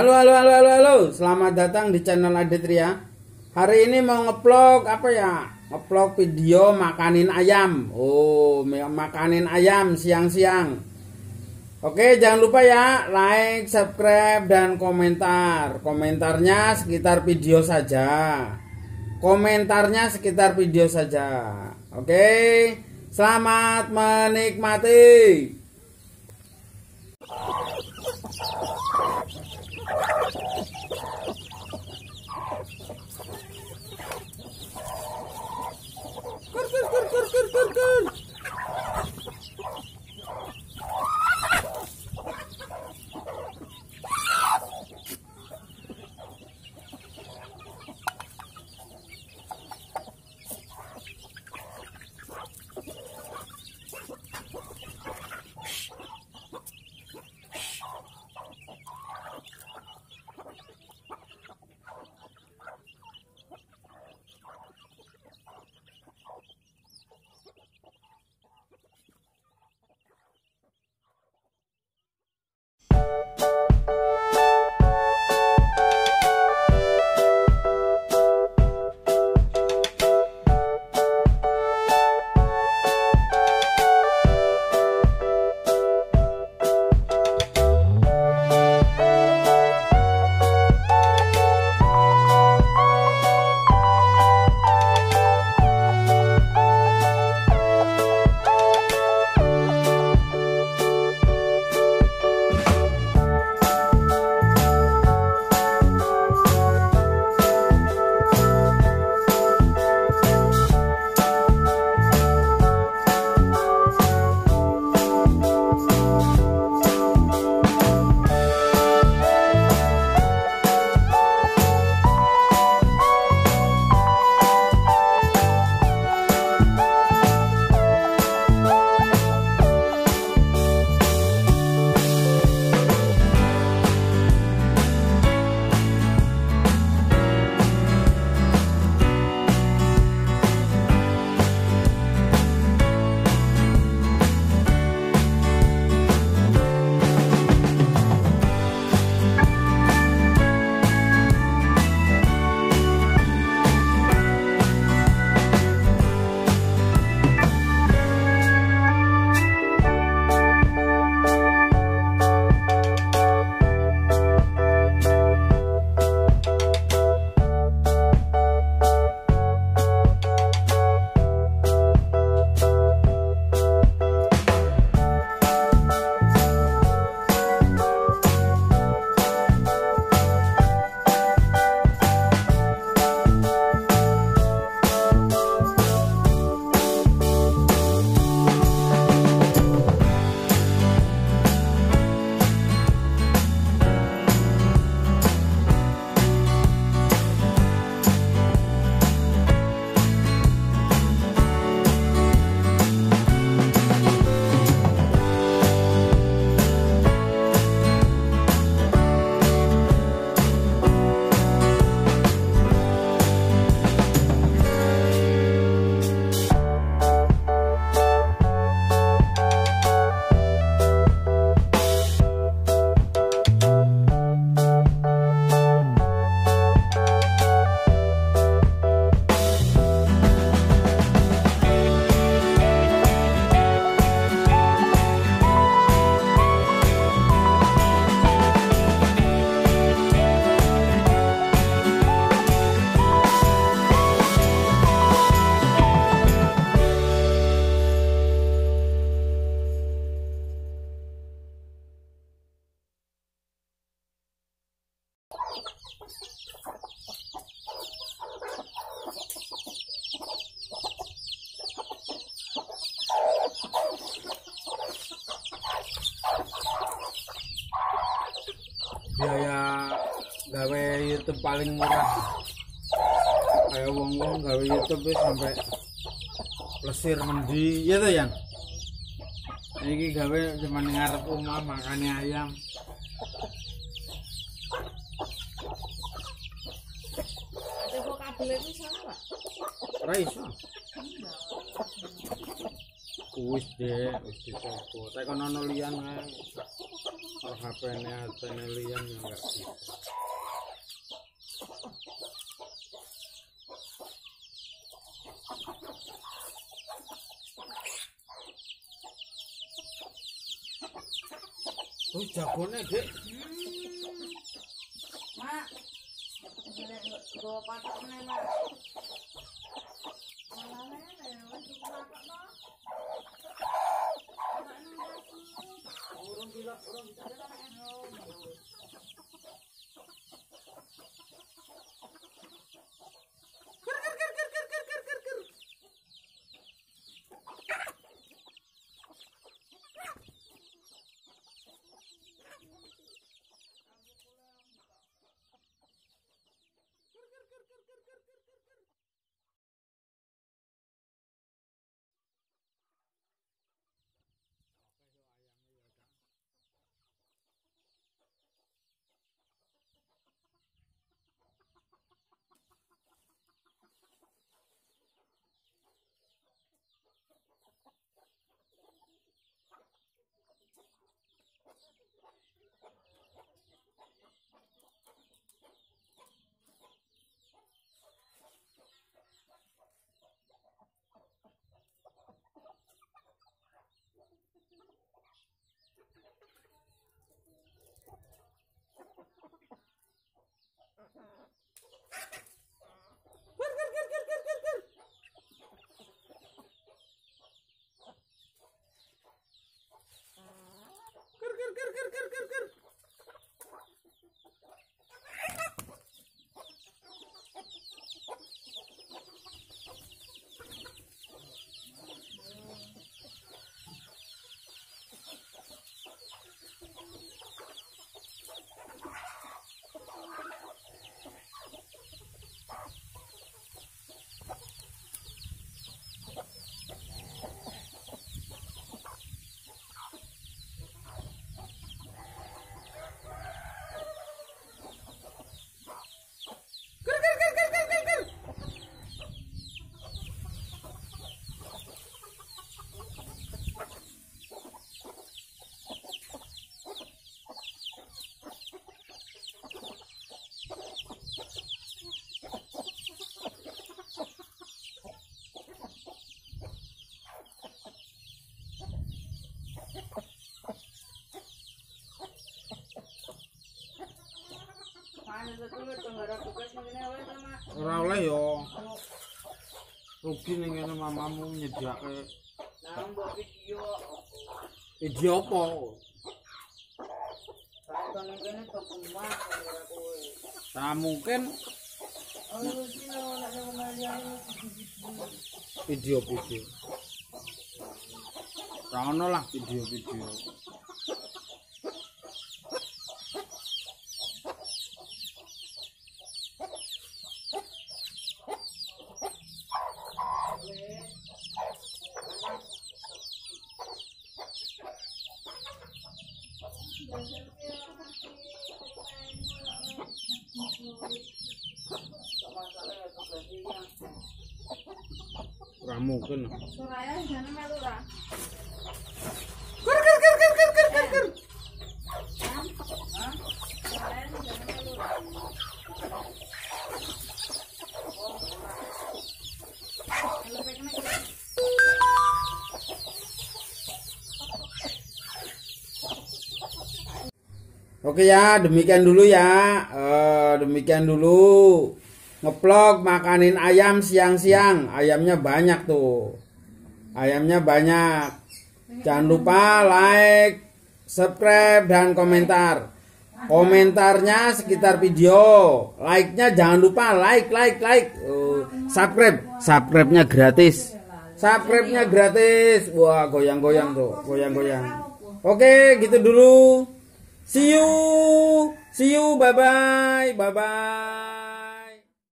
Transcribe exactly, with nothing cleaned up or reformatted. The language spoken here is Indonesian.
Halo halo halo halo halo, selamat datang di channel Aditria. Hari ini mau ngeplog apa ya? Ngeplog video makanin ayam. Oh, makanin ayam siang-siang. Oke, jangan lupa ya, like, subscribe, dan komentar. Komentarnya sekitar video saja. Komentarnya sekitar video saja. Oke, selamat menikmati. Kur kur kur kur kur kur kur. Biaya gawe YouTube paling murah. Kayak wong-wong gawe YouTube wis sampai plesir mendi, ya tuh yang. Iki gawe cuma ngarep omah makane ayam. Teko kabel itu sama, Pak? Ora iso. Wis deh, wis dicoba. Tapi kan ono liyan ae. Kalau H P-nya H P-nya liyan ya enggak bisa. Oh, jagone, Dik. Mak. Go patok meneh, Mak. Ora oleh yo. Rugi ning ngene mamamu nyediake. Nah, mbok video. Video apa? Kan kene kok kumat karo kowe. Nah, mungkin Oh, sino nek kembalian video-video. Ora ono lah video-video. Ora mungkin. Suraya jane melu ra. Ker ker ker ker ker ker ker ker. Hah? Suraya jane melu ra. Oke ya, demikian dulu ya. Uh, demikian dulu ngeplog makanin ayam siang-siang. Ayamnya banyak tuh. Ayamnya banyak. Jangan lupa like, subscribe, dan komentar. Komentarnya sekitar video. Like-nya jangan lupa like, like, like. Uh, subscribe, subscribe-nya gratis. Subscribe-nya gratis. Wah, goyang-goyang tuh, goyang-goyang. Oke, gitu dulu. See you, see you, bye bye, bye bye.